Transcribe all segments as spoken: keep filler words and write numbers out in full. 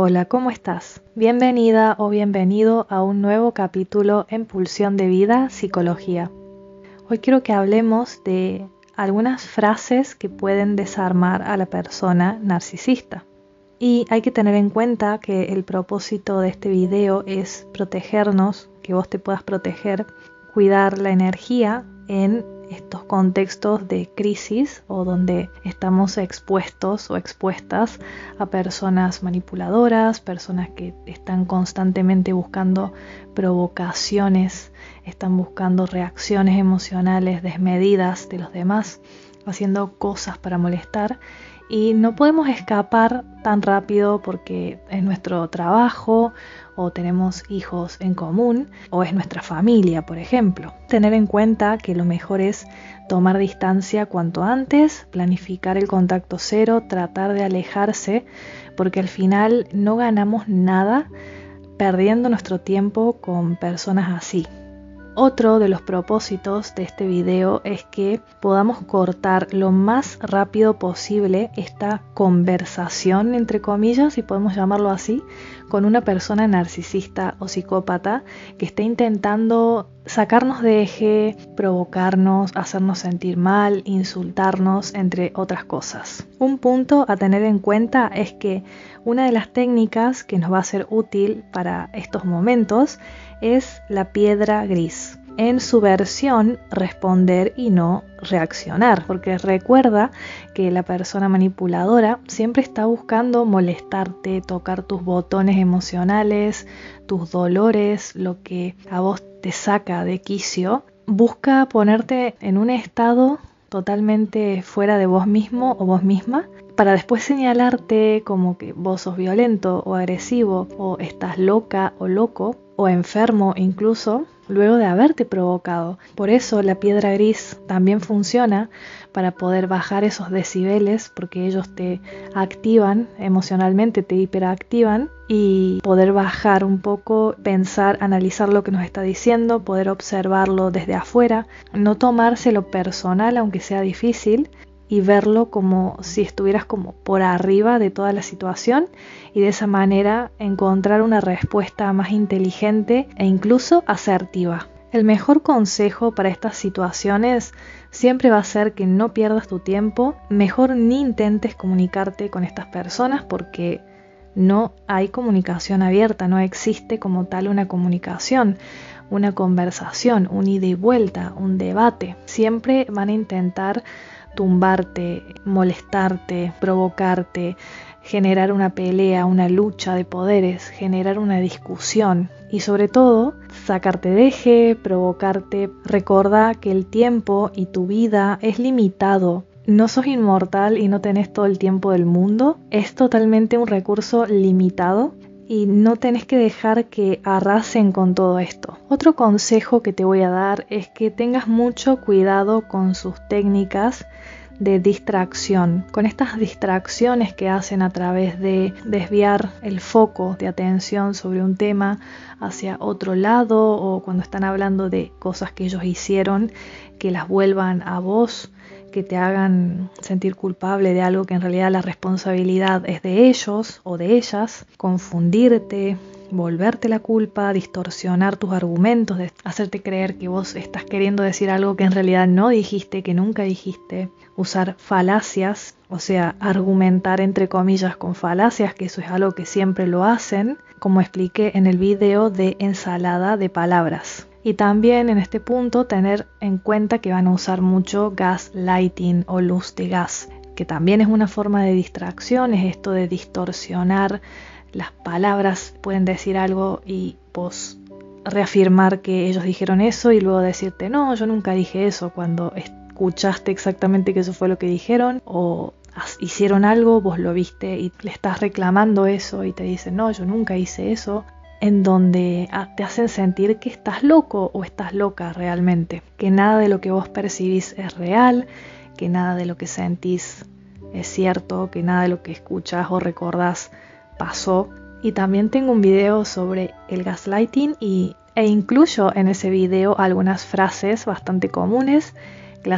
Hola, ¿cómo estás? Bienvenida o bienvenido a un nuevo capítulo en Pulsión de Vida, Psicología. Hoy quiero que hablemos de algunas frases que pueden desarmar a la persona narcisista. Y hay que tener en cuenta que el propósito de este video es protegernos, que vos te puedas proteger, cuidar la energía en estos contextos de crisis o donde estamos expuestos o expuestas a personas manipuladoras, personas que están constantemente buscando provocaciones, están buscando reacciones emocionales desmedidas de los demás, haciendo cosas para molestar. Y no podemos escapar tan rápido porque es nuestro trabajo o tenemos hijos en común o es nuestra familia, por ejemplo. Tener en cuenta que lo mejor es tomar distancia cuanto antes, planificar el contacto cero, tratar de alejarse, porque al final no ganamos nada perdiendo nuestro tiempo con personas así. Otro de los propósitos de este video es que podamos cortar lo más rápido posible esta conversación, entre comillas, si podemos llamarlo así, con una persona narcisista o psicópata que esté intentando sacarnos de eje, provocarnos, hacernos sentir mal, insultarnos, entre otras cosas. Un punto a tener en cuenta es que una de las técnicas que nos va a ser útil para estos momentos es la piedra gris. En su versión responder y no reaccionar, porque recuerda que la persona manipuladora siempre está buscando molestarte, tocar tus botones emocionales, tus dolores, lo que a vos te saca de quicio. Busca ponerte en un estado totalmente fuera de vos mismo o vos misma, para después señalarte como que vos sos violento o agresivo o estás loca o loco o enfermo incluso, luego de haberte provocado. Por eso la piedra gris también funciona para poder bajar esos decibeles, porque ellos te activan emocionalmente, te hiperactivan, y poder bajar un poco, pensar, analizar lo que nos está diciendo, poder observarlo desde afuera, no tomárselo personal aunque sea difícil, y verlo como si estuvieras como por arriba de toda la situación, y de esa manera encontrar una respuesta más inteligente e incluso asertiva. El mejor consejo para estas situaciones siempre va a ser que no pierdas tu tiempo, mejor ni intentes comunicarte con estas personas porque no hay comunicación abierta, no existe como tal una comunicación, una conversación, un ida y vuelta, un debate. Siempre van a intentar tumbarte, molestarte, provocarte, generar una pelea, una lucha de poderes, generar una discusión y sobre todo sacarte de eje, provocarte. Recordá que el tiempo y tu vida es limitado. No sos inmortal y no tenés todo el tiempo del mundo. Es totalmente un recurso limitado y no tenés que dejar que arrasen con todo esto. Otro consejo que te voy a dar es que tengas mucho cuidado con sus técnicas de distracción, con estas distracciones que hacen a través de desviar el foco de atención sobre un tema hacia otro lado, o cuando están hablando de cosas que ellos hicieron, que las vuelvan a vos, que te hagan sentir culpable de algo que en realidad la responsabilidad es de ellos o de ellas, confundirte, volverte la culpa, distorsionar tus argumentos, de hacerte creer que vos estás queriendo decir algo que en realidad no dijiste, que nunca dijiste, usar falacias, o sea, argumentar entre comillas con falacias, que eso es algo que siempre lo hacen, como expliqué en el video de ensalada de palabras. Y también en este punto tener en cuenta que van a usar mucho gaslighting o luz de gas, que también es una forma de distracción, es esto de distorsionar las palabras. Pueden decir algo y vos reafirmar que ellos dijeron eso y luego decirte no, yo nunca dije eso, cuando escuchaste exactamente que eso fue lo que dijeron, o hicieron algo, vos lo viste y le estás reclamando eso y te dicen no, yo nunca hice eso, en donde te hacen sentir que estás loco o estás loca realmente, que nada de lo que vos percibís es real, que nada de lo que sentís es cierto, que nada de lo que escuchás o recordás pasó. Y también tengo un video sobre el gaslighting y, e incluyo en ese video algunas frases bastante comunes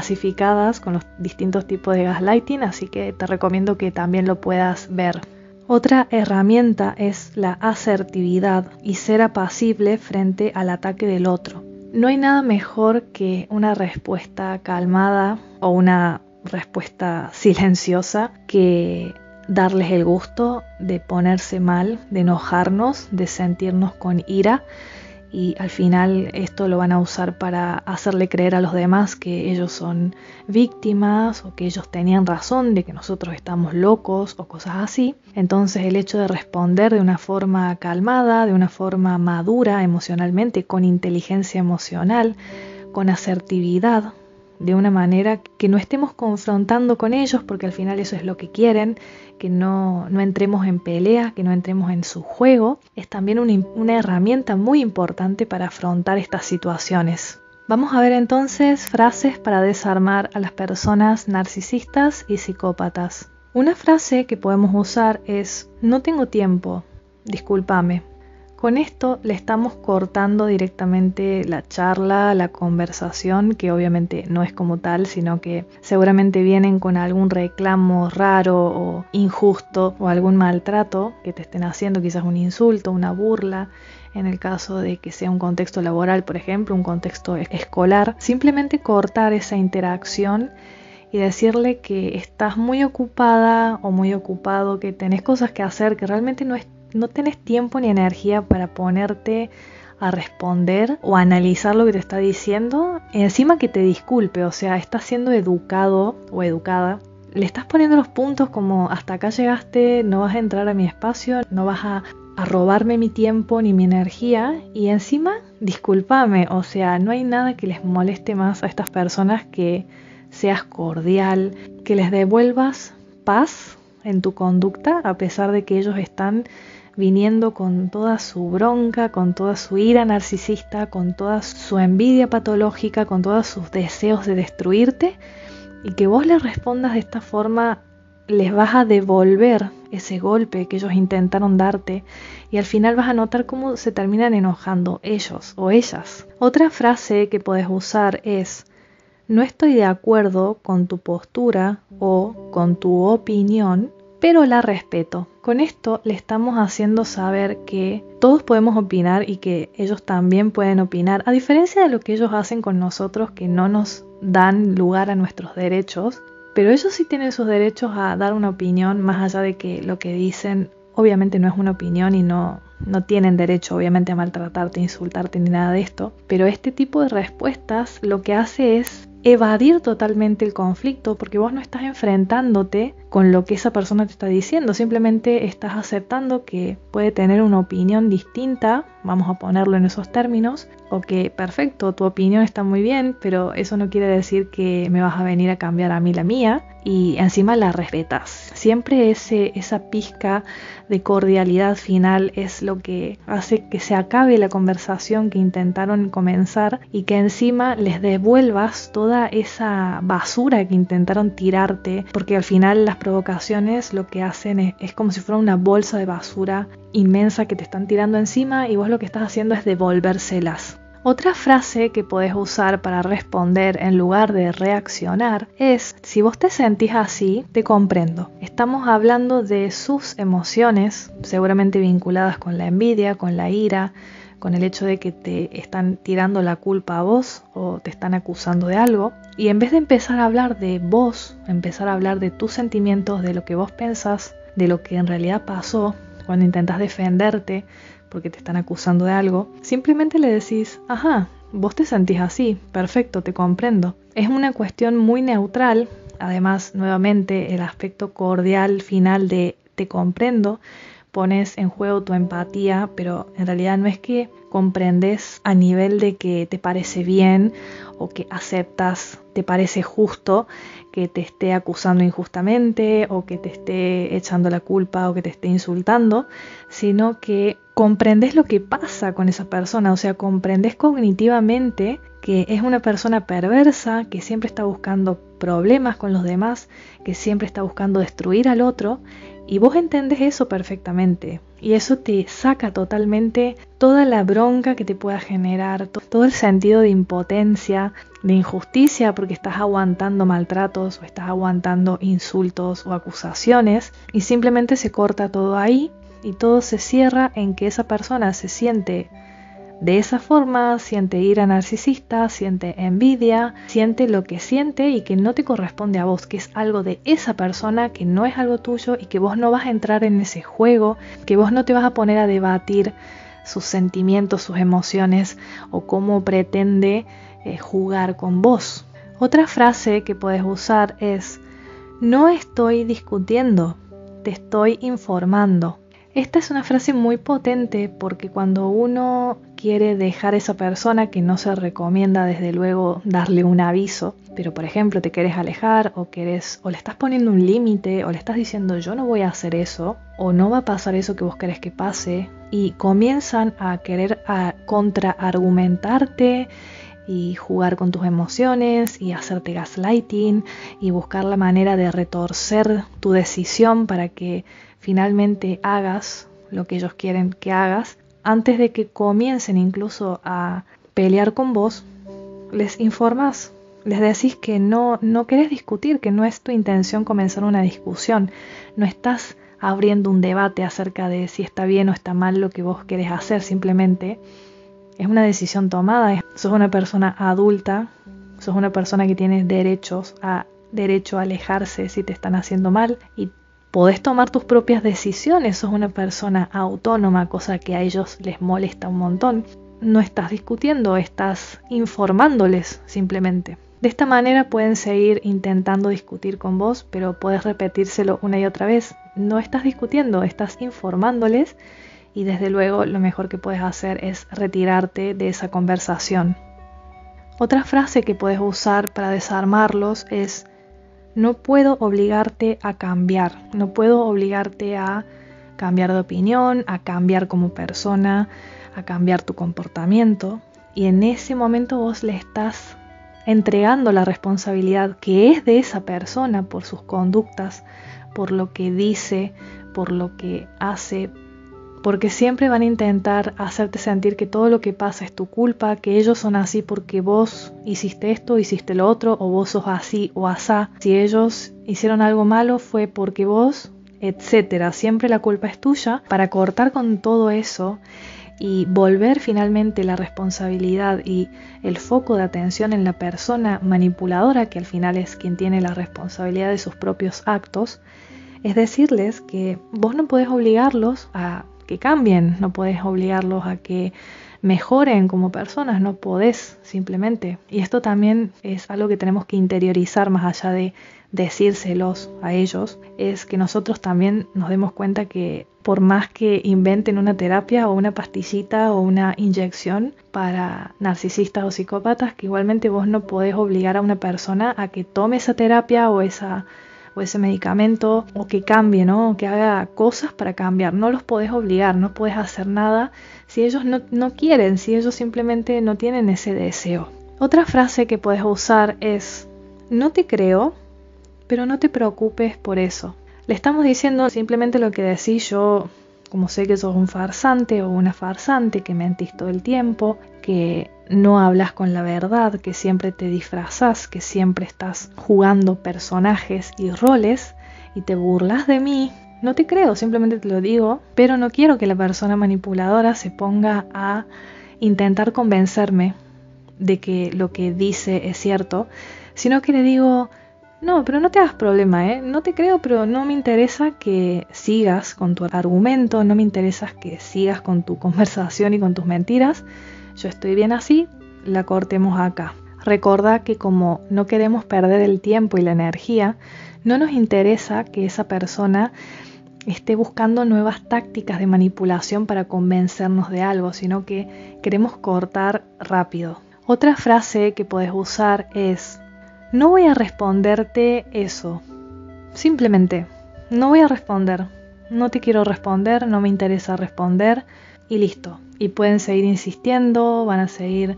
clasificadas con los distintos tipos de gaslighting, así que te recomiendo que también lo puedas ver. Otra herramienta es la asertividad y ser apacible frente al ataque del otro. No hay nada mejor que una respuesta calmada o una respuesta silenciosa que darles el gusto de ponerse mal, de enojarnos, de sentirnos con ira, y al final esto lo van a usar para hacerle creer a los demás que ellos son víctimas o que ellos tenían razón de que nosotros estamos locos o cosas así. Entonces el hecho de responder de una forma calmada, de una forma madura emocionalmente, con inteligencia emocional, con asertividad, de una manera que no estemos confrontando con ellos, porque al final eso es lo que quieren, que no, no entremos en pelea, que no entremos en su juego, es también una, una herramienta muy importante para afrontar estas situaciones. Vamos a ver entonces frases para desarmar a las personas narcisistas y psicópatas. Una frase que podemos usar es: no tengo tiempo, discúlpame. Con esto le estamos cortando directamente la charla, la conversación, que obviamente no es como tal, sino que seguramente vienen con algún reclamo raro o injusto o algún maltrato que te estén haciendo, quizás un insulto, una burla. En el caso de que sea un contexto laboral, por ejemplo, un contexto escolar, simplemente cortar esa interacción y decirle que estás muy ocupada o muy ocupado, que tenés cosas que hacer, que realmente no es no tenés tiempo ni energía para ponerte a responder o a analizar lo que te está diciendo, encima que te disculpe, o sea, estás siendo educado o educada, le estás poniendo los puntos como: hasta acá llegaste, no vas a entrar a mi espacio, no vas a, a robarme mi tiempo ni mi energía, y encima discúlpame. O sea, no hay nada que les moleste más a estas personas que seas cordial, que les devuelvas paz en tu conducta, a pesar de que ellos están viniendo con toda su bronca, con toda su ira narcisista, con toda su envidia patológica, con todos sus deseos de destruirte, y que vos les respondas de esta forma, les vas a devolver ese golpe que ellos intentaron darte, y al final vas a notar cómo se terminan enojando ellos o ellas. Otra frase que podés usar es: no estoy de acuerdo con tu postura o con tu opinión, pero la respeto. Con esto le estamos haciendo saber que todos podemos opinar y que ellos también pueden opinar, a diferencia de lo que ellos hacen con nosotros, que no nos dan lugar a nuestros derechos, pero ellos sí tienen sus derechos a dar una opinión, más allá de que lo que dicen obviamente no es una opinión y no, no tienen derecho obviamente a maltratarte, insultarte ni nada de esto, pero este tipo de respuestas lo que hace es evadir totalmente el conflicto, porque vos no estás enfrentándote con lo que esa persona te está diciendo, simplemente estás aceptando que puede tener una opinión distinta, vamos a ponerlo en esos términos, o que perfecto, tu opinión está muy bien, pero eso no quiere decir que me vas a venir a cambiar a mí la mía, y encima la respetas. Siempre ese, esa pizca de cordialidad final es lo que hace que se acabe la conversación que intentaron comenzar y que encima les devuelvas toda esa basura que intentaron tirarte, porque al final las provocaciones lo que hacen es, es como si fuera una bolsa de basura inmensa que te están tirando encima, y vos lo que estás haciendo es devolvérselas. Otra frase que podés usar para responder en lugar de reaccionar es: si vos te sentís así, te comprendo. Estamos hablando de sus emociones, seguramente vinculadas con la envidia, con la ira, con el hecho de que te están tirando la culpa a vos o te están acusando de algo. Y en vez de empezar a hablar de vos, empezar a hablar de tus sentimientos, de lo que vos pensás, de lo que en realidad pasó cuando intentás defenderte porque te están acusando de algo, simplemente le decís: ajá, vos te sentís así, perfecto, te comprendo. Es una cuestión muy neutral. Además, nuevamente, el aspecto cordial final de te comprendo, pones en juego tu empatía, pero en realidad no es que comprendes a nivel de que te parece bien o que aceptas, te parece justo que te esté acusando injustamente o que te esté echando la culpa o que te esté insultando, sino que comprendes lo que pasa con esa persona, o sea, comprendes cognitivamente que es una persona perversa, que siempre está buscando problemas con los demás, que siempre está buscando destruir al otro, Y vos entendés eso perfectamente. Y eso te saca totalmente toda la bronca que te pueda generar, todo el sentido de impotencia, de injusticia, porque estás aguantando maltratos o estás aguantando insultos o acusaciones. Y simplemente se corta todo ahí y todo se cierra en que esa persona se siente de esa forma, siente ira narcisista, siente envidia, siente lo que siente y que no te corresponde a vos, que es algo de esa persona, que no es algo tuyo y que vos no vas a entrar en ese juego, que vos no te vas a poner a debatir sus sentimientos, sus emociones o cómo pretende eh, jugar con vos. Otra frase que puedes usar es: no estoy discutiendo, te estoy informando. Esta es una frase muy potente porque cuando uno quiere dejar a esa persona, que no se recomienda desde luego darle un aviso, pero por ejemplo te querés alejar o querés, o le estás poniendo un límite o le estás diciendo yo no voy a hacer eso o no va a pasar eso que vos querés que pase, y comienzan a querer a contraargumentarte y jugar con tus emociones y hacerte gaslighting y buscar la manera de retorcer tu decisión para que finalmente hagas lo que ellos quieren que hagas. Antes de que comiencen incluso a pelear con vos, les informás, les decís que no, no querés discutir, que no es tu intención comenzar una discusión, no estás abriendo un debate acerca de si está bien o está mal lo que vos querés hacer, simplemente es una decisión tomada. Sos una persona adulta, sos una persona que tiene derechos a, derecho a alejarse si te están haciendo mal y podés tomar tus propias decisiones, sos una persona autónoma, cosa que a ellos les molesta un montón. No estás discutiendo, estás informándoles simplemente. De esta manera pueden seguir intentando discutir con vos, pero puedes repetírselo una y otra vez. No estás discutiendo, estás informándoles y desde luego lo mejor que puedes hacer es retirarte de esa conversación. Otra frase que puedes usar para desarmarlos es: no puedo obligarte a cambiar, no puedo obligarte a cambiar de opinión, a cambiar como persona, a cambiar tu comportamiento. Y en ese momento vos le estás entregando la responsabilidad que es de esa persona por sus conductas, por lo que dice, por lo que hace, porque siempre van a intentar hacerte sentir que todo lo que pasa es tu culpa, que ellos son así porque vos hiciste esto, hiciste lo otro, o vos sos así o asá. Si ellos hicieron algo malo fue porque vos, etcétera. Siempre la culpa es tuya. Para cortar con todo eso y volver finalmente la responsabilidad y el foco de atención en la persona manipuladora, que al final es quien tiene la responsabilidad de sus propios actos, es decirles que vos no podés obligarlos a que cambien, no podés obligarlos a que mejoren como personas, no podés simplemente. Y esto también es algo que tenemos que interiorizar más allá de decírselos a ellos, es que nosotros también nos demos cuenta que por más que inventen una terapia o una pastillita o una inyección para narcisistas o psicópatas, que igualmente vos no podés obligar a una persona a que tome esa terapia o esa o ese medicamento, o que cambie, ¿no? O que haga cosas para cambiar. No los podés obligar, no podés hacer nada si ellos no, no quieren, si ellos simplemente no tienen ese deseo. Otra frase que puedes usar es: no te creo, pero no te preocupes por eso. Le estamos diciendo simplemente lo que decís: yo, como sé que sos un farsante o una farsante, que mentís todo el tiempo, que no hablas con la verdad, que siempre te disfrazás, que siempre estás jugando personajes y roles y te burlas de mí. No te creo, simplemente te lo digo, pero no quiero que la persona manipuladora se ponga a intentar convencerme de que lo que dice es cierto, sino que le digo: no, pero no te hagas problema, ¿eh? No te creo, pero no me interesa que sigas con tu argumento, no me interesa que sigas con tu conversación y con tus mentiras. Yo estoy bien así, la cortemos acá. Recordá que como no queremos perder el tiempo y la energía, no nos interesa que esa persona esté buscando nuevas tácticas de manipulación para convencernos de algo, sino que queremos cortar rápido. Otra frase que puedes usar es: no voy a responderte eso. Simplemente, no voy a responder. No te quiero responder, no me interesa responder y listo. Y pueden seguir insistiendo, van a seguir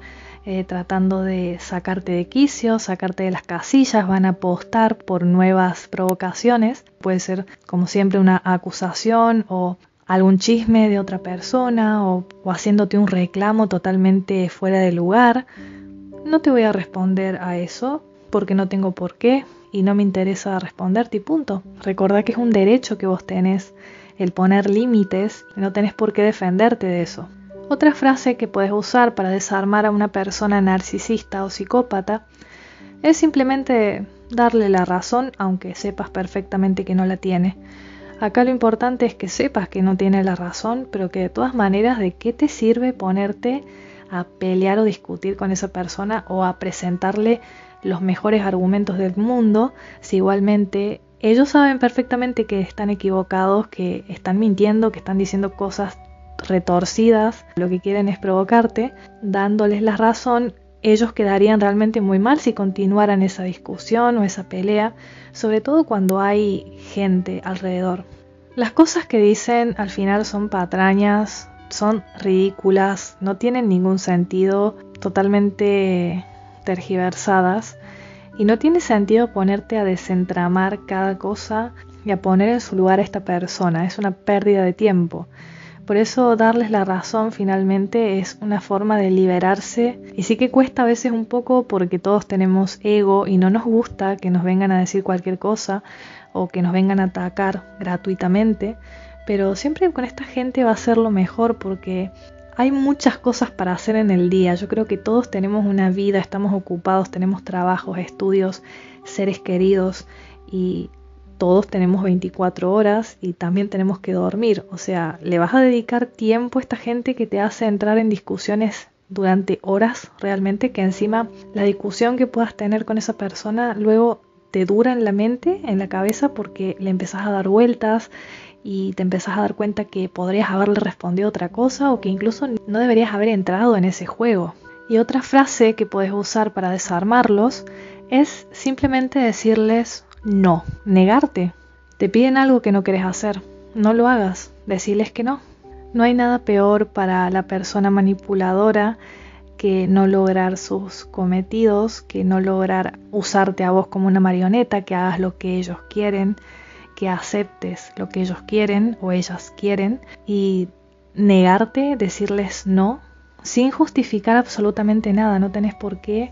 eh, tratando de sacarte de quicio, sacarte de las casillas, van a apostar por nuevas provocaciones. Puede ser, como siempre, una acusación o algún chisme de otra persona o, o haciéndote un reclamo totalmente fuera de lugar. No te voy a responder a eso porque no tengo por qué y no me interesa responderte y punto. Recordá que es un derecho que vos tenés el poner límites y no tenés por qué defenderte de eso. Otra frase que puedes usar para desarmar a una persona narcisista o psicópata es simplemente darle la razón aunque sepas perfectamente que no la tiene. Acá lo importante es que sepas que no tiene la razón, pero que de todas maneras, ¿de qué te sirve ponerte a pelear o discutir con esa persona o a presentarle los mejores argumentos del mundo si igualmente ellos saben perfectamente que están equivocados, que están mintiendo, que están diciendo cosas retorcidas? Lo que quieren es provocarte. Dándoles la razón, ellos quedarían realmente muy mal si continuaran esa discusión o esa pelea, sobre todo cuando hay gente alrededor. Las cosas que dicen al final son patrañas, son ridículas, no tienen ningún sentido, totalmente tergiversadas, y no tiene sentido ponerte a desentramar cada cosa y a poner en su lugar a esta persona. Es una pérdida de tiempo. Por eso darles la razón finalmente es una forma de liberarse, y sí que cuesta a veces un poco porque todos tenemos ego y no nos gusta que nos vengan a decir cualquier cosa o que nos vengan a atacar gratuitamente, pero siempre con esta gente va a ser lo mejor porque hay muchas cosas para hacer en el día. Yo creo que todos tenemos una vida, estamos ocupados, tenemos trabajos, estudios, seres queridos y todos tenemos veinticuatro horas y también tenemos que dormir. O sea, ¿le vas a dedicar tiempo a esta gente que te hace entrar en discusiones durante horas realmente? Que encima la discusión que puedas tener con esa persona luego te dura en la mente, en la cabeza, porque le empezás a dar vueltas y te empezás a dar cuenta que podrías haberle respondido otra cosa o que incluso no deberías haber entrado en ese juego. Y otra frase que puedes usar para desarmarlos es simplemente decirles no, negarte. Te piden algo que no quieres hacer, no lo hagas, decirles que no. No hay nada peor para la persona manipuladora que no lograr sus cometidos, que no lograr usarte a vos como una marioneta, que hagas lo que ellos quieren, que aceptes lo que ellos quieren o ellas quieren, y negarte, decirles no, sin justificar absolutamente nada. No tenés por qué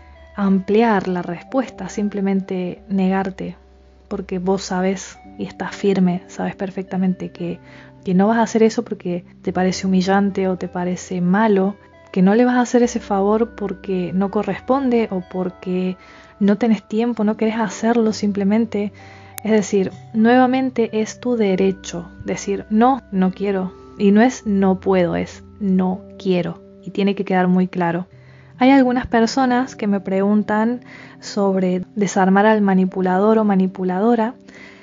ampliar la respuesta, simplemente negarte, porque vos sabes y estás firme, sabes perfectamente que, que no vas a hacer eso porque te parece humillante o te parece malo, que no le vas a hacer ese favor porque no corresponde o porque no tenés tiempo, no querés hacerlo simplemente. Es decir, nuevamente es tu derecho decir no, no quiero. Y no es no puedo, es no quiero. Y tiene que quedar muy claro. Hay algunas personas que me preguntan sobre desarmar al manipulador o manipuladora,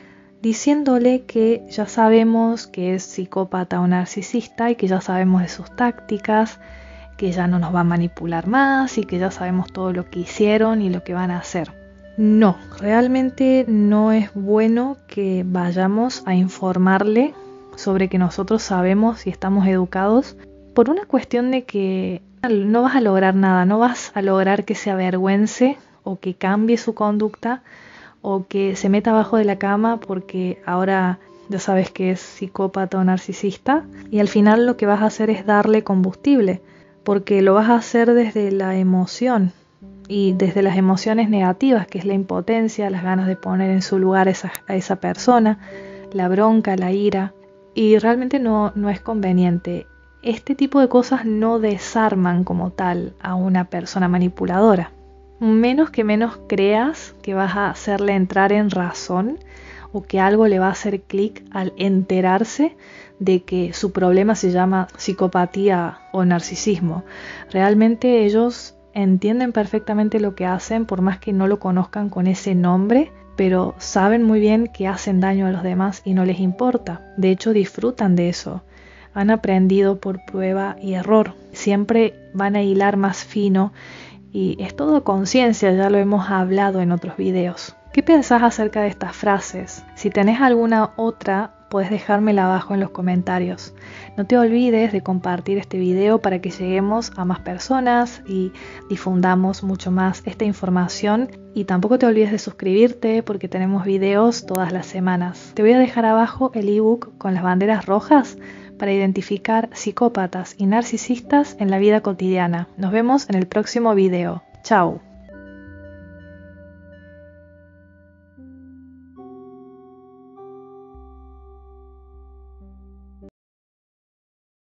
diciéndole que ya sabemos que es psicópata o narcisista y que ya sabemos de sus tácticas, que ya no nos va a manipular más y que ya sabemos todo lo que hicieron y lo que van a hacer. No, realmente no es bueno que vayamos a informarle sobre que nosotros sabemos y estamos educados, por una cuestión de que no vas a lograr nada, no vas a lograr que se avergüence o que cambie su conducta o que se meta abajo de la cama porque ahora ya sabes que es psicópata o narcisista, y al final lo que vas a hacer es darle combustible, porque lo vas a hacer desde la emoción y desde las emociones negativas, que es la impotencia, las ganas de poner en su lugar a esa, a esa persona, la bronca, la ira, y realmente no, no es conveniente. Este tipo de cosas no desarman como tal a una persona manipuladora. Menos que menos creas que vas a hacerle entrar en razón o que algo le va a hacer clic al enterarse de que su problema se llama psicopatía o narcisismo. Realmente ellos entienden perfectamente lo que hacen, por más que no lo conozcan con ese nombre, pero saben muy bien que hacen daño a los demás y no les importa. De hecho, disfrutan de eso. Han aprendido por prueba y error. Siempre van a hilar más fino y es todo conciencia, ya lo hemos hablado en otros videos. ¿Qué pensás acerca de estas frases? Si tenés alguna otra, podés dejármela abajo en los comentarios. No te olvides de compartir este video para que lleguemos a más personas y difundamos mucho más esta información. Y tampoco te olvides de suscribirte porque tenemos videos todas las semanas. Te voy a dejar abajo el ebook con las banderas rojas para identificar psicópatas y narcisistas en la vida cotidiana. Nos vemos en el próximo video. Chao.